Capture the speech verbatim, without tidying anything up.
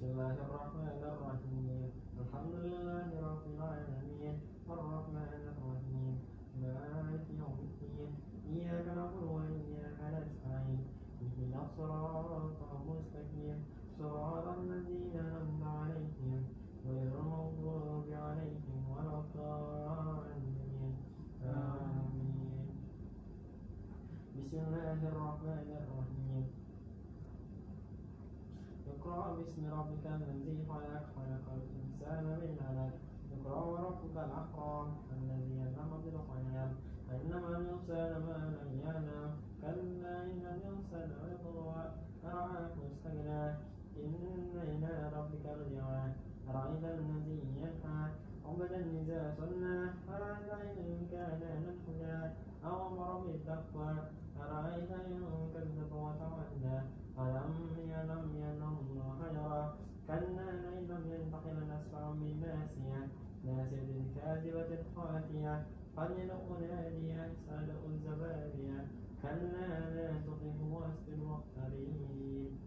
الله الرحمن الرحيم الحمد لله رب العالمين الرحمن الرحيم مالك يوم الدين إياك نعبد وإياك نستعين اهدنا الصراط المستقيم صراط الذين أنعمت عليهم غير المغضوب عليهم ولا الضالين آمين. بسم الله الرحمن الرحيم اقرأ باسم ربك الذي خلق خلق الإنسان من علق اقرأ وربك الأكرم الذي علم بالقلم علم الإنسان ما لم يعلم كلا إن الإنسان ليطغى أرآه استغنى إن إلى ربك الرجعى أرأيت الذي ينهى عبدا إذا صلى أرأيت إن كان على الهدى أو أمر بالتقوى أرأيت إن كذب وتولى ألم يعلم أن الله يرى كلا لئن لم ينطق لنسفعا بالناصية ناصية كاذبة خاطئة فليدع نادية سندع الزبانية كلا لا تطعه واسجد واقترب